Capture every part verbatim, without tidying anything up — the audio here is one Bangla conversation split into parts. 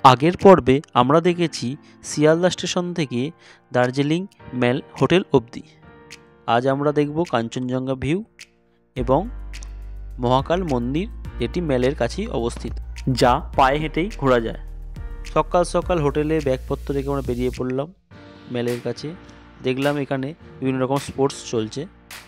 আগের পর্বে আমরা দেখেছি শিয়ালদা স্টেশন থেকে দার্জিলিং মেল হোটেল অবধি। আজ আমরা দেখব কাঞ্চনজঙ্ঘা ভিউ এবং মহাকাল মন্দির, যেটি মেলের কাছেই অবস্থিত, যা পায়ে হেঁটেই ঘোরা যায়। সকাল সকাল হোটেলে ব্যাগপত্র রেখে আমরা বেরিয়ে পড়লাম মেলের কাছে। দেখলাম এখানে বিভিন্ন রকম স্পোর্টস চলছে।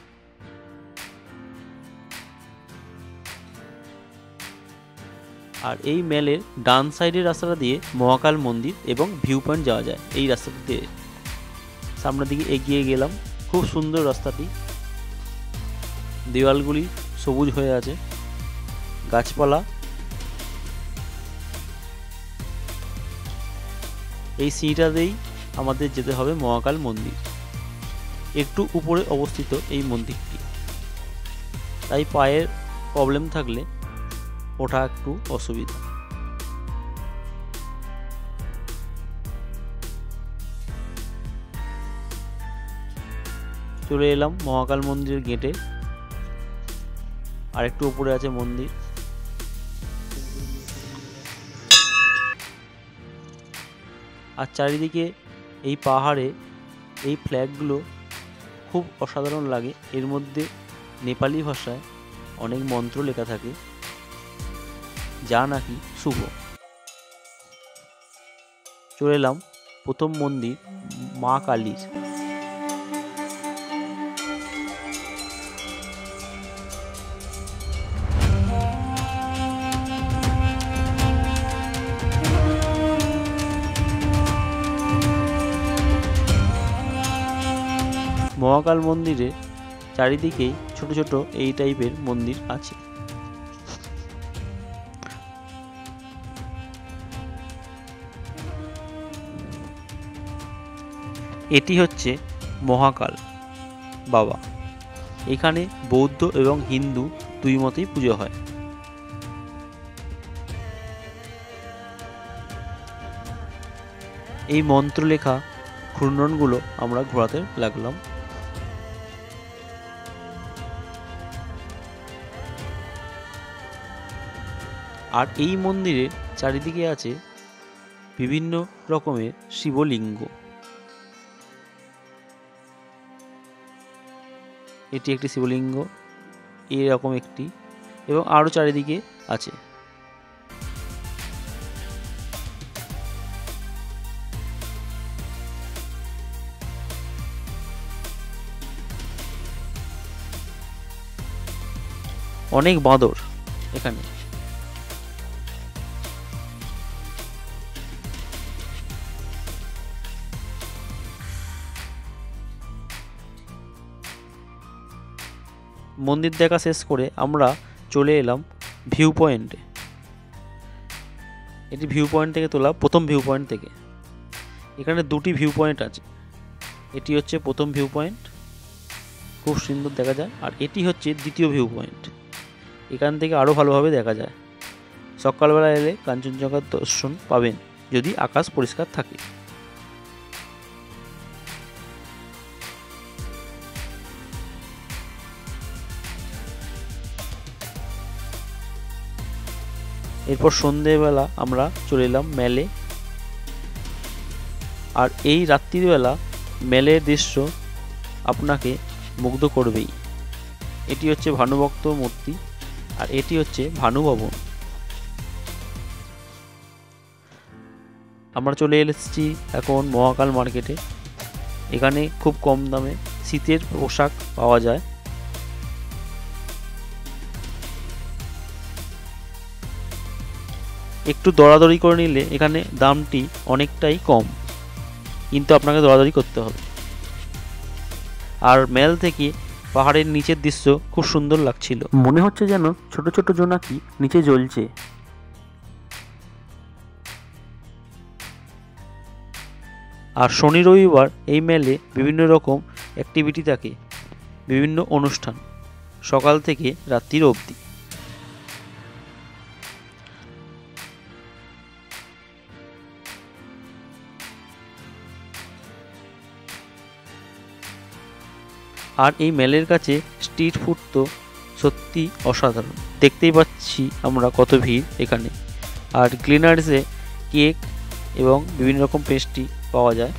আর এই মেলের ডান সাইডের রাস্তাটা দিয়ে মহাকাল মন্দির এবং ভিউ পয়েন্ট যাওয়া যায়। এই রাস্তাটা দিয়ে সামনের দিকে এগিয়ে গেলাম। খুব সুন্দর রাস্তাটি, দেওয়ালগুলি সবুজ হয়ে আছে, গাছপালা। এই সিঁড়িটাতেই আমাদের যেতে হবে মহাকাল মন্দির। একটু উপরে অবস্থিত এই মন্দিরটি, তাই পায়ের প্রবলেম থাকলে ওঠা একটু অসুবিধা। চলে এলাম মহাকাল মন্দিরের গেটে। আর একটু উপরে আছে মন্দির। আর চারিদিকে এই পাহাড়ে এই ফ্ল্যাগগুলো খুব অসাধারণ লাগে। এর মধ্যে নেপালি ভাষায় অনেক মন্ত্র লেখা থাকে, যা নাকি শুভ। চলে এলাম প্রথম মন্দির মা কালীর। মহাকাল মন্দিরে চারিদিকেই ছোট ছোট এই টাইপের মন্দির আছে। এটি হচ্ছে মহাকাল বাবা। এখানে বৌদ্ধ এবং হিন্দু দুই মতেই পুজো হয়। এই মন্ত্রলেখা ঘূর্ণনগুলো আমরা ঘোরাতে লাগলাম। আর এই মন্দিরের চারিদিকে আছে বিভিন্ন রকমের শিবলিঙ্গ। এটি একটি শিবলিঙ্গ, এরকম একটি, এবং আরও চারিদিকে আছে। অনেক বাঁদর এখানে। মন্দির দেখা শেষ করে আমরা চলে এলাম ভিউ পয়েন্টে। এটি ভিউ পয়েন্ট থেকে তোলা প্রথম ভিউ পয়েন্ট থেকে। এখানে দুটি ভিউ পয়েন্ট আছে। এটি হচ্ছে প্রথম ভিউ পয়েন্ট, খুব সুন্দর দেখা যায়। আর এটি হচ্ছে দ্বিতীয় ভিউ পয়েন্ট, এখান থেকে আরও ভালোভাবে দেখা যায়। সকালবেলা এলে কাঞ্চনজঙ্ঘার দর্শন পাবেন যদি আকাশ পরিষ্কার থাকে। এরপর সন্ধেবেলা আমরা চলে এলাম মেলে। আর এই রাত্রিবেলা মেলের দৃশ্য আপনাকে মুগ্ধ করবেই। এটি হচ্ছে ভানুভক্ত মূর্তি, আর এটি হচ্ছে ভানু ভবন। আমরা চলে এসেছি এখন মহাকাল মার্কেটে। এখানে খুব কম দামে শীতের পোশাক পাওয়া যায়। একটু দরাদরি করে নিলে এখানে দামটি অনেকটাই কম, কিন্তু আপনাকে দরাদরি করতে হবে। আর মেল থেকে পাহাড়ের নিচের দৃশ্য খুব সুন্দর লাগছিল, মনে হচ্ছে যেন ছোট ছোট জোনাকি নিচে জ্বলছে। আর শনি রবিবার এই মেলে বিভিন্ন রকম অ্যাক্টিভিটি থাকে, বিভিন্ন অনুষ্ঠান, সকাল থেকে রাত্রির অবধি। আর এই মেলের কাছে স্ট্রিট ফুড তো সত্যি অসাধারণ। দেখতেই পাচ্ছি আমরা কত ভিড় এখানে। আর গ্লিনার্সে কেক এবং বিভিন্ন রকম পেস্ট্রি পাওয়া যায়।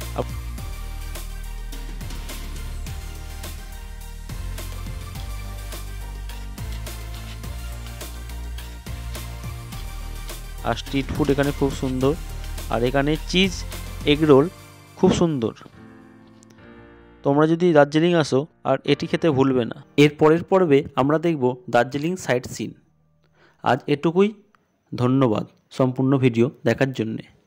আর স্ট্রিট ফুড এখানে খুব সুন্দর। আর এখানে চিজ এগ রোল খুব সুন্দর। তোমরা যদি দার্জিলিং আসো আর এটি খেতে ভুলবে না। এর পরের পর্বে আমরা দেখব দার্জিলিং সাইট সিন। আজ এটুকুই, ধন্যবাদ সম্পূর্ণ ভিডিও দেখার জন্যে।